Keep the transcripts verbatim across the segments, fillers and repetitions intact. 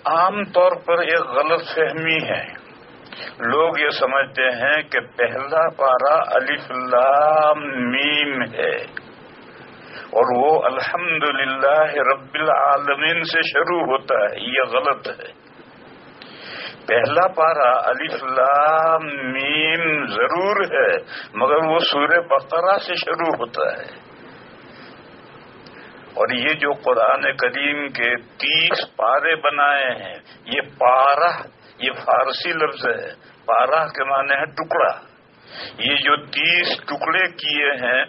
عام طور پر ایک غلط فہمی ہے، لوگ یہ سمجھتے ہیں کہ پہلا پارہ الف لام میم ہے اور وہ الحمدللہ رب العالمین سے شروع ہوتا ہے. یہ غلط ہے. پہلا پارہ الف لام میم ضرور ہے مگر وہ سورہ بقرہ سے شروع ہوتا ہے. اور یہ جو قرآن کریم کے تیس پارے بنائے ہیں، یہ پارہ یہ فارسی لفظ ہے. پارہ کے معنی ہے ٹکڑا. یہ جو تیس ٹکڑے کیے ہیں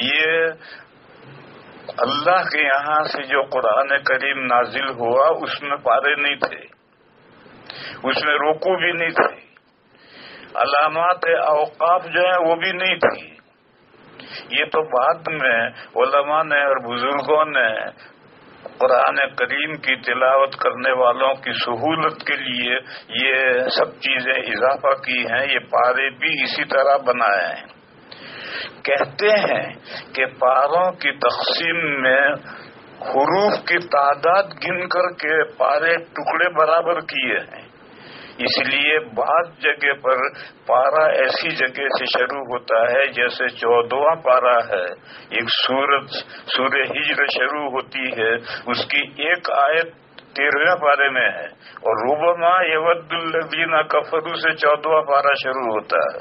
یہ اللہ کے یہاں سے جو قرآن کریم نازل ہوا اس میں پارے نہیں تھے، اس میں رکوع بھی نہیں تھی، علامات اوقاف جو ہیں وہ بھی نہیں تھی. یہ تو بعد میں علماء نے اور بزرگوں نے قرآن کریم کی تلاوت کرنے والوں کی سہولت کے لیے یہ سب چیزیں اضافہ کی ہیں. یہ پارے بھی اسی طرح بنائے ہیں. کہتے ہیں کہ پاروں کی تقسیم میں حروف کی تعداد گن کر کے پارے ٹکڑے برابر کیے ہیں. اس لیے بعض جگہ پر پارہ ایسی جگہ سے شروع ہوتا ہے جیسے چودواں پارہ ہے. ایک سورت سورہ ہجر شروع ہوتی ہے، اس کی ایک آیت تیرہویں پارے میں ہے، اور ربما یود الذین کفروا سے چودواں پارہ شروع ہوتا ہے.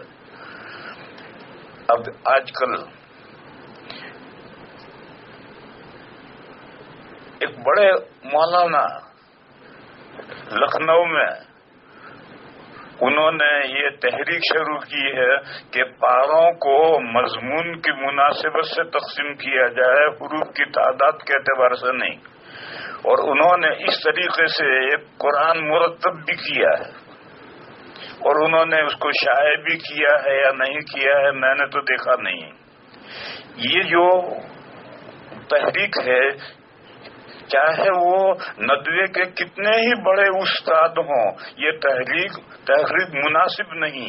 اب آج کل ایک بڑے مولانا لکھنؤ میں انہوں نے یہ تحریک شروع کی ہے کہ پاروں کو مضمون کی مناسبت سے تقسیم کیا جائے، حروف کی تعداد کے اعتبار سے نہیں. اور انہوں نے اس طریقے سے ایک قرآن مرتب بھی کیا ہے، اور انہوں نے اس کو شائع بھی کیا ہے یا نہیں کیا ہے میں نے تو دیکھا نہیں. یہ جو تحریک ہے چاہے وہ ندوے کے کتنے ہی بڑے استاد ہوں، یہ تحریک تحریک مناسب نہیں.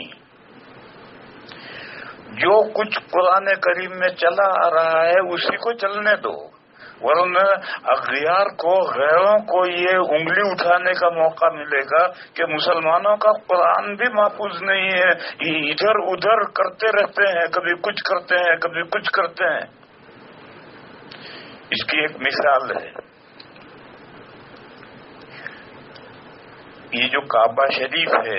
جو کچھ قرآن کریم میں چلا آ رہا ہے اسی کو چلنے دو، ورنہ اغیار کو غیروں کو یہ انگلی اٹھانے کا موقع ملے گا کہ مسلمانوں کا قرآن بھی محفوظ نہیں ہے، ادھر ادھر کرتے رہتے ہیں، کبھی کچھ کرتے ہیں کبھی کچھ کرتے ہیں. اس کی ایک مثال ہے، یہ جو کعبہ شریف ہے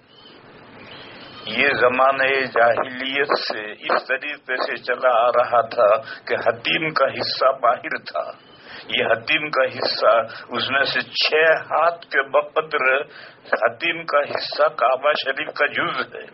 یہ زمانہ جاہلیت سے اس طریقے سے چلا آ رہا تھا کہ حتیم کا حصہ باہر تھا. یہ حتیم کا حصہ اس میں سے چھ ہاتھ کے بقدر حتیم کا حصہ کعبہ شریف کا جز ہے.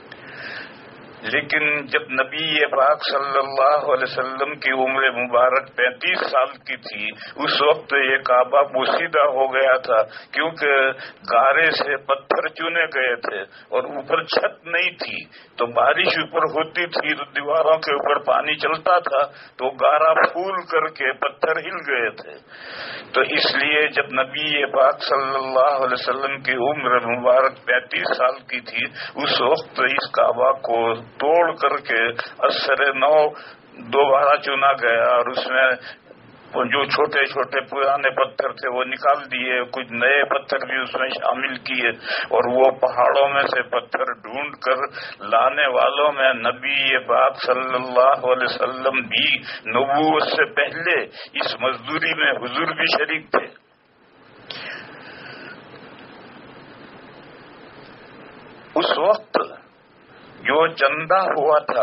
لیکن جب نبی پاک صلی اللہ علیہ وسلم کی عمر مبارک پینتیس سال کی تھی اس وقت یہ کعبہ بوسیدہ ہو گیا تھا، کیونکہ گارے سے پتھر چنے گئے تھے اور اوپر چھت نہیں تھی. تو بارش اوپر ہوتی تھی تو دیواروں کے اوپر پانی چلتا تھا تو گارا پھول کر کے پتھر ہل گئے تھے. تو اس لیے جب نبی پاک صلی اللہ علیہ وسلم کی عمر مبارک پینتیس سال کی تھی اس وقت اس کعبہ کو توڑ کر کے اثر نو دوبارہ چنا گیا، اور اس میں جو چھوٹے چھوٹے پرانے پتھر تھے وہ نکال دیے، کچھ نئے پتھر بھی اس میں شامل کیے، اور وہ پہاڑوں میں سے پتھر ڈھونڈ کر لانے والوں میں نبی پاک صلی اللہ علیہ وسلم بھی نبوت سے پہلے اس مزدوری میں حضور بھی شریک تھے. اس وقت جو چندہ ہوا تھا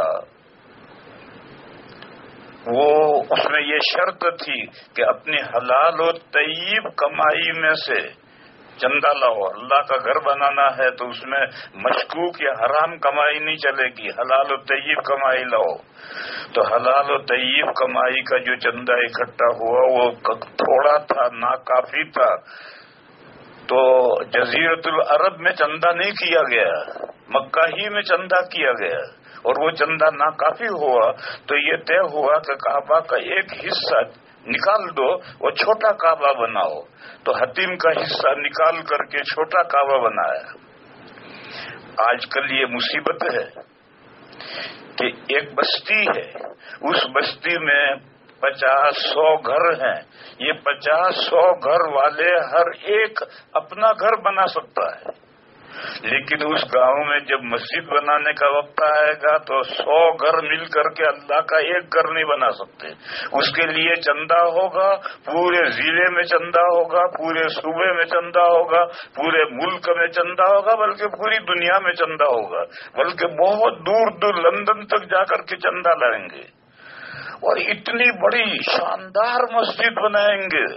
وہ اس میں یہ شرط تھی کہ اپنی حلال و طیب کمائی میں سے چندہ لاؤ. اللہ کا گھر بنانا ہے تو اس میں مشکوک یا حرام کمائی نہیں چلے گی، حلال و طیب کمائی لاؤ. تو حلال و طیب کمائی کا جو چندہ اکٹھا ہوا وہ تھوڑا تھا، ناکافی تھا. تو جزیرت العرب میں چندہ نہیں کیا گیا، مکہ ہی میں چندہ کیا گیا، اور وہ چندہ ناکافی ہوا. تو یہ طے ہوا کہ کعبہ کا ایک حصہ نکال دو اور چھوٹا کعبہ بناؤ. تو حتیم کا حصہ نکال کر کے چھوٹا کعبہ بنایا. آج کل یہ مصیبت ہے کہ ایک بستی ہے، اس بستی میں پچاس سو گھر ہیں، یہ پچاس سو گھر والے ہر ایک اپنا گھر بنا سکتا ہے، لیکن اس گاؤں میں جب مسجد بنانے کا وقت آئے گا تو سو گھر مل کر کے اللہ کا ایک گھر نہیں بنا سکتے. اس کے لیے چندہ ہوگا، پورے ضلع میں چندہ ہوگا، پورے صوبے میں چندہ ہوگا، پورے ملک میں چندہ ہوگا، بلکہ پوری دنیا میں چندہ ہوگا، بلکہ بہت دور دور لندن تک جا کر کے چندہ لائیں گے اور اتنی بڑی شاندار مسجد بنائیں گے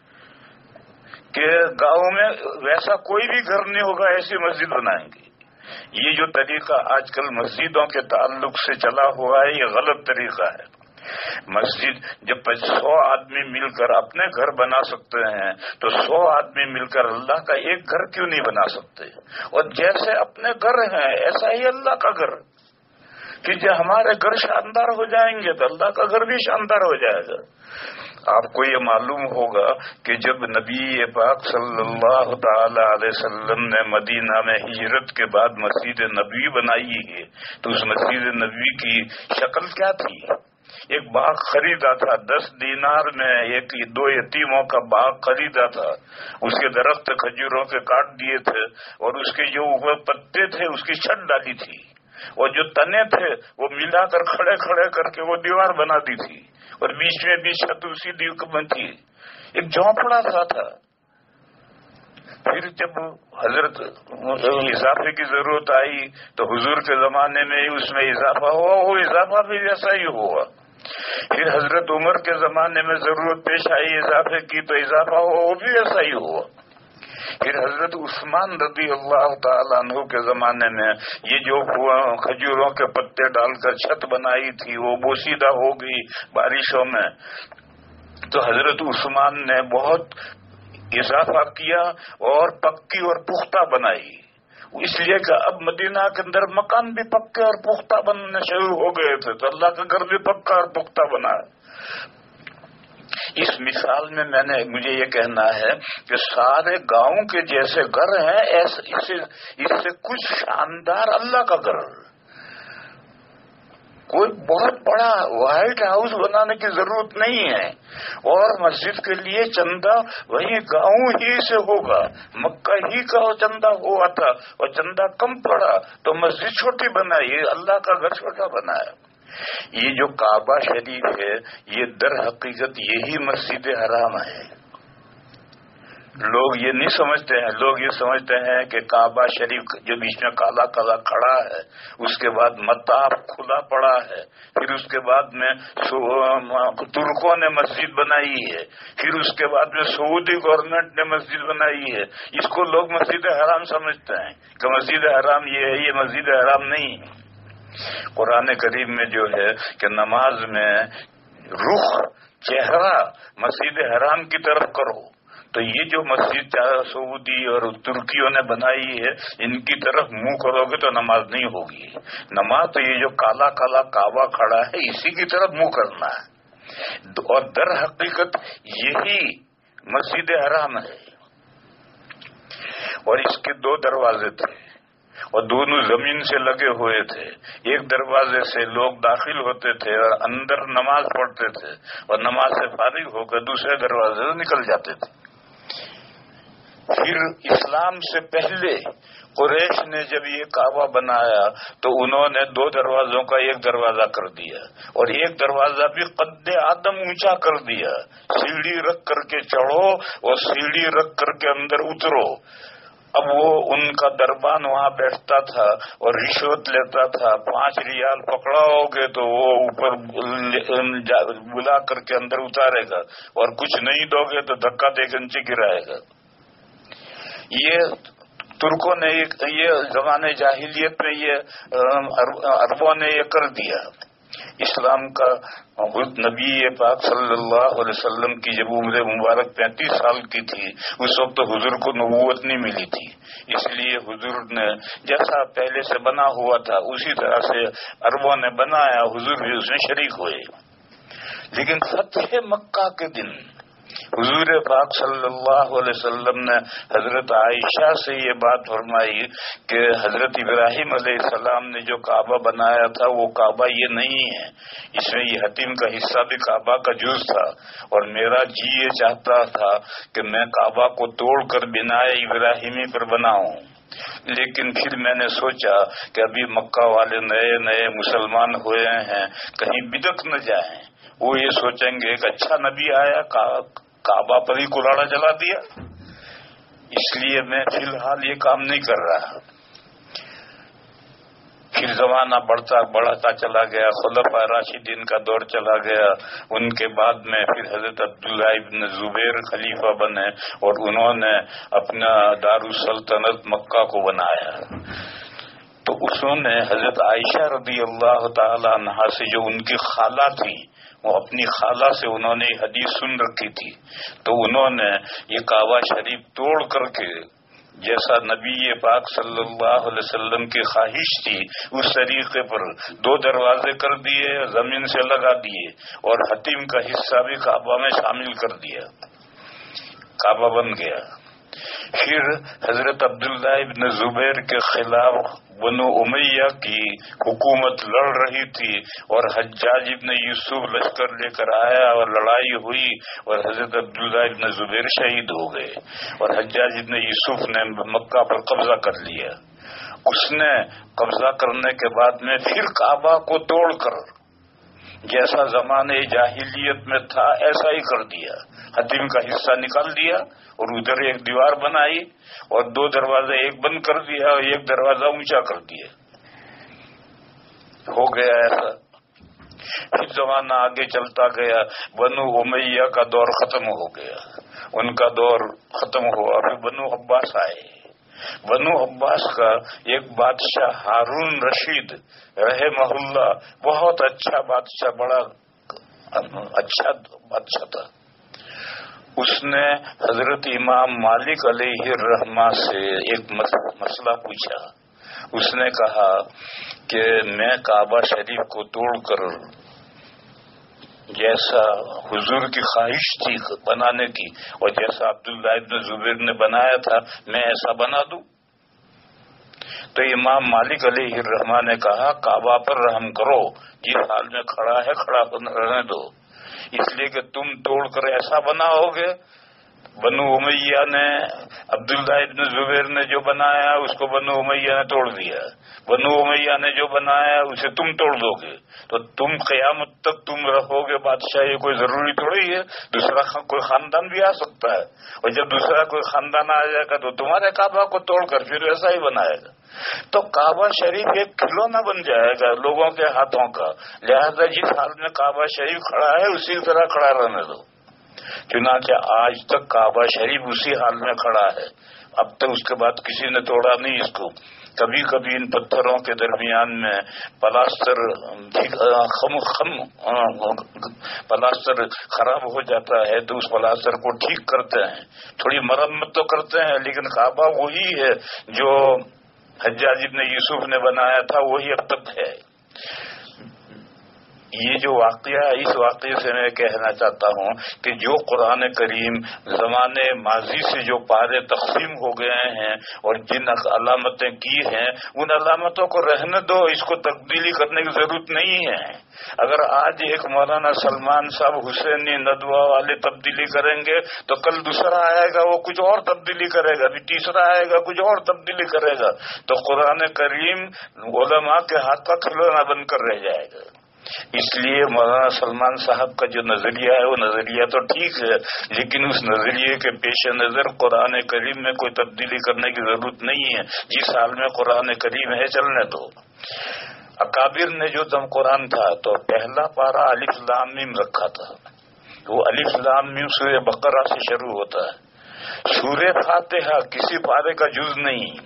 کہ گاؤں میں ویسا کوئی بھی گھر نہیں ہوگا، ایسی مسجد بنائیں گے. یہ جو طریقہ آج کل مسجدوں کے تعلق سے چلا ہوا ہے یہ غلط طریقہ ہے. مسجد جب سو آدمی مل کر اپنے گھر بنا سکتے ہیں تو سو آدمی مل کر اللہ کا ایک گھر کیوں نہیں بنا سکتے؟ اور جیسے اپنے گھر ہیں ایسا ہی اللہ کا گھر، کہ جب ہمارے گھر شاندار ہو جائیں گے تو اللہ کا گھر بھی شاندار ہو جائے گا. آپ کو یہ معلوم ہوگا کہ جب نبی پاک صلی اللہ تعالی علیہ وسلم نے مدینہ میں ہجرت کے بعد مسجد نبوی بنائی ہے تو اس مسجد نبوی کی شکل کیا تھی؟ ایک باغ خریدا تھا، دس دینار میں ایک دو یتیموں کا باغ خریدا تھا، اس کے درخت کھجوروں کے کاٹ دیے تھے اور اس کے جو اوپر پتے تھے اس کی چھت ڈالی تھی، اور جو تنے تھے وہ ملا کر کھڑے کھڑے کر کے وہ دیوار بنا دی تھی، اور بیچ میں بھی چھت اسی دیوار تھی، ایک جھونپڑا سا تھا. پھر جب حضرت اضافے کی ضرورت آئی تو حضور کے زمانے میں اس میں اضافہ ہوا، وہ اضافہ بھی ویسا ہی ہوا. پھر حضرت عمر کے زمانے میں ضرورت پیش آئی اضافے کی تو اضافہ ہوا، وہ بھی ویسا ہی ہوا. پھر حضرت عثمان رضی اللہ تعالیٰ عنہ کے زمانے میں یہ جو کھجوروں کے پتے ڈال کر چھت بنائی تھی وہ بوسیدہ ہو گئی بارشوں میں، تو حضرت عثمان نے بہت اضافہ کیا اور پکی اور پختہ بنائی، اس لیے کہ اب مدینہ کے اندر مکان بھی پکے اور پختہ بننے شروع ہو گئے تھے تو اللہ کا گھر بھی پکا اور پختہ بنا. اس مثال میں میں نے مجھے یہ کہنا ہے کہ سارے گاؤں کے جیسے گھر ہیں ایسے اس سے کچھ شاندار اللہ کا گھر. کوئی بہت بڑا وائٹ ہاؤس بنانے کی ضرورت نہیں ہے، اور مسجد کے لیے چندہ وہی گاؤں ہی سے ہوگا. مکہ ہی کا چندہ ہوا تھا اور چندہ کم پڑا تو مسجد چھوٹی بنائی، اللہ کا گھر چھوٹا بنایا. یہ جو کعبہ شریف ہے یہ در حقیقت یہی مسجد حرام ہے. لوگ یہ نہیں سمجھتے ہیں، لوگ یہ سمجھتے ہیں کہ کعبہ شریف جو بیچ میں کالا کالا کھڑا ہے، اس کے بعد مطاف کھلا پڑا ہے، پھر اس کے بعد میں ترکوں نے مسجد بنائی ہے، پھر اس کے بعد میں سعودی گورنمنٹ نے مسجد بنائی ہے. اس کو لوگ مسجد حرام سمجھتے ہیں کہ مسجد حرام یہ ہے، یہ مسجد حرام نہیں ہے. قرآن کریم میں جو ہے کہ نماز میں رخ چہرہ مسجد حرام کی طرف کرو، تو یہ جو مسجد سعودی اور ترکیوں نے بنائی ہے ان کی طرف منہ کرو گے تو نماز نہیں ہوگی. نماز تو یہ جو کالا کالا کعبہ کھڑا ہے اسی کی طرف منہ کرنا ہے، اور در حقیقت یہی مسجد حرام ہے. اور اس کے دو دروازے تھے اور دونوں زمین سے لگے ہوئے تھے. ایک دروازے سے لوگ داخل ہوتے تھے اور اندر نماز پڑھتے تھے، اور نماز سے فارغ ہو کر دوسرے دروازے سے نکل جاتے تھے. پھر اسلام سے پہلے قریش نے جب یہ کعبہ بنایا تو انہوں نے دو دروازوں کا ایک دروازہ کر دیا اور ایک دروازہ بھی قد آدم اونچا کر دیا. سیڑھی رکھ کر کے چڑھو اور سیڑھی رکھ کر کے اندر اترو. اب وہ ان کا دربان وہاں بیٹھتا تھا اور رشوت لیتا تھا. پانچ ریال پکڑاؤ گے تو وہ اوپر بلا کر کے اندر اتارے گا، اور کچھ نہیں دو گے تو دھکا دے کے نیچے گرائے گا. یہ ترکوں نے یہ زمانے جاہلیت میں یہ عربوں نے یہ کر دیا. اسلام کا نبی پاک صلی اللہ علیہ وسلم کی جب عمر مبارک پینتیس سال کی تھی اس وقت تو حضور کو نبوت نہیں ملی تھی، اس لیے حضور نے جیسا پہلے سے بنا ہوا تھا اسی طرح سے عربوں نے بنایا، حضور بھی اس میں شریک ہوئے. لیکن فتح مکہ کے دن حضور پاک صلی اللہ علیہ وسلم نے حضرت عائشہ سے یہ بات فرمائی کہ حضرت ابراہیم علیہ السلام نے جو کعبہ بنایا تھا وہ کعبہ یہ نہیں ہے، اس میں یہ حتیم کا حصہ بھی کعبہ کا جز تھا، اور میرا جی یہ چاہتا تھا کہ میں کعبہ کو توڑ کر بنائے ابراہیمی پر بناؤں، لیکن پھر میں نے سوچا کہ ابھی مکہ والے نئے نئے مسلمان ہوئے ہیں، کہیں بدعت نہ جائیں، وہ یہ سوچیں گے کہ اچھا نبی آیا کعبہ پر ہی کلاڑا جلا دیا، اس لیے میں فی الحال یہ کام نہیں کر رہا۔ پھر زمانہ بڑھتا بڑھتا چلا گیا، خلفاء راشدین کا دور چلا گیا، ان کے بعد میں پھر حضرت عبداللہ ابن زبیر خلیفہ بنے اور انہوں نے اپنا دارالسلطنت مکہ کو بنایا۔ تو انہوں نے حضرت عائشہ رضی اللہ تعالی عنہا سے جو ان کی خالہ تھی، وہ اپنی خالہ سے انہوں نے یہ حدیث سن رکھی تھی، تو انہوں نے یہ کعبہ شریف توڑ کر کے جیسا نبی پاک صلی اللہ علیہ وسلم کی خواہش تھی اس طریقے پر دو دروازے کر دیے، زمین سے لگا دیے، اور حتیم کا حصہ بھی کعبہ میں شامل کر دیا، کعبہ بن گیا۔ پھر حضرت عبداللہ ابن زبیر کے خلاف بنو امیہ کی حکومت لڑ رہی تھی، اور حجاج ابن یوسف لشکر لے کر آیا اور لڑائی ہوئی، اور حضرت عبداللہ ابن زبیر شہید ہو گئے، اور حجاج ابن یوسف نے مکہ پر قبضہ کر لیا۔ اس نے قبضہ کرنے کے بعد میں پھر کعبہ کو توڑ کر جیسا زمانے جاہلیت میں تھا ایسا ہی کر دیا، حتیم کا حصہ نکال دیا اور ادھر ایک دیوار بنائی اور دو دروازے ایک بند کر دیا اور ایک دروازہ اونچا کر دیا، ہو گیا ایسا۔ پھر زمانہ آگے چلتا گیا، بنو امیہ کا دور ختم ہو گیا، ان کا دور ختم ہوا، پھر بنو عباس آئے۔ بنو عباس کا ایک بادشاہ ہارون رشید رحمہ اللہ بہت اچھا بادشاہ، بڑا اچھا بادشاہ تھا۔ اس نے حضرت امام مالک علیہ الرحمہ سے ایک مسئلہ پوچھا۔ اس نے کہا کہ میں کعبہ شریف کو توڑ کر جیسا حضور کی خواہش تھی بنانے کی اور جیسا عبداللہ ابن زبیر نے بنایا تھا میں ایسا بنا دوں؟ تو امام مالک علیہ الرحمہ نے کہا کعبہ پر رحم کرو، جس حال میں کھڑا ہے کھڑا رہنے دو، اس لیے کہ تم توڑ کر ایسا بناؤ گے۔ بنو امیہ نے عبداللہ ابن زبیر نے جو بنایا اس کو بنو امیہ نے توڑ دیا، بنو امیہ نے جو بنایا اسے تم توڑ دو گے، تو تم قیامت تک تم رہو گے بادشاہ، یہ کوئی ضروری تھوڑی ہے، دوسرا کوئی خاندان بھی آ سکتا ہے، اور جب دوسرا کوئی خاندان آ جائے گا تو تمہارے کعبہ کو توڑ کر پھر ایسا ہی بنائے گا، تو کعبہ شریف ایک کھلونا بن جائے گا لوگوں کے ہاتھوں کا، لہذا جس حال میں کعبہ شریف کھڑا ہے اسی طرح کھڑا رہنے دو۔ چنانچہ آج تک کعبہ شریف اسی حال میں کھڑا ہے، اب تک اس کے بعد کسی نے توڑا نہیں اس کو۔ کبھی کبھی ان پتھروں کے درمیان میں پلاسٹر خم خم پلاسٹر خراب ہو جاتا ہے تو اس پلاسٹر کو ٹھیک کرتے ہیں، تھوڑی مرمت تو کرتے ہیں، لیکن کعبہ وہی ہے جو حجاج ابن یوسف نے بنایا تھا، وہی اب تک ہے۔ یہ جو واقعہ، اس واقعے سے میں کہنا چاہتا ہوں کہ جو قرآن کریم زمانے ماضی سے جو پارے تقسیم ہو گئے ہیں اور جن علامتیں کی ہیں ان علامتوں کو رہنے دو، اس کو تبدیلی کرنے کی ضرورت نہیں ہے۔ اگر آج ایک مولانا سلمان صاحب حسینی ندوہ والے تبدیلی کریں گے تو کل دوسرا آئے گا وہ کچھ اور تبدیلی کرے گا، پھر تیسرا آئے گا کچھ اور تبدیلی کرے گا، تو قرآن کریم علماء کے ہاتھ کا کھلونا بن کر رہ جائے گا۔ اس لیے مولانا سلمان صاحب کا جو نظریہ ہے وہ نظریہ تو ٹھیک ہے، لیکن اس نظریے کے پیش نظر قرآن کریم میں کوئی تبدیلی کرنے کی ضرورت نہیں ہے، جس حال میں قرآن کریم ہے چلنے دو۔ اکابر نے جو دم قرآن تھا تو پہلا پارہ الف لام میم رکھا تھا، وہ الف لام میم سورہ بقرہ سے شروع ہوتا ہے۔ سورہ فاتحہ کسی پارے کا جز نہیں،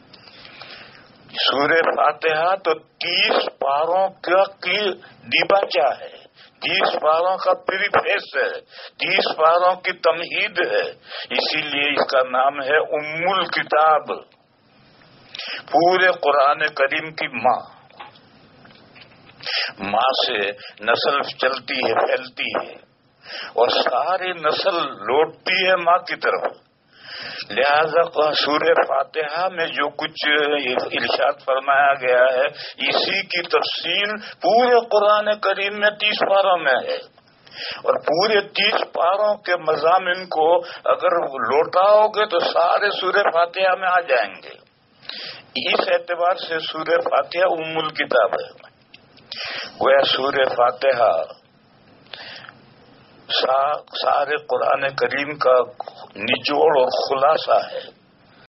سورہ فاتحہ تو تیس پاروں کا کی ڈیباچہ ہے، تیس پاروں کا پریفیس ہے، تیس پاروں کی تمہید ہے، اسی لیے اس کا نام ہے ام الکتاب، پورے قرآن کریم کی ماں۔ ماں سے نسل چلتی ہے، پھیلتی ہے، اور ساری نسل لوٹتی ہے ماں کی طرف. لہذا سورہ فاتحہ میں جو کچھ ارشاد فرمایا گیا ہے اسی کی تفصیل پورے قرآن کریم میں تیس پاروں میں ہے، اور پورے تیس پاروں کے مضامین کو اگر لوٹاؤ گے تو سارے سورہ فاتحہ میں آ جائیں گے. اس اعتبار سے سورہ فاتحہ ام الکتاب ہے. گویا سورہ فاتحہ سارے قرآن کریم کا نچوڑ اور خلاصہ ہے.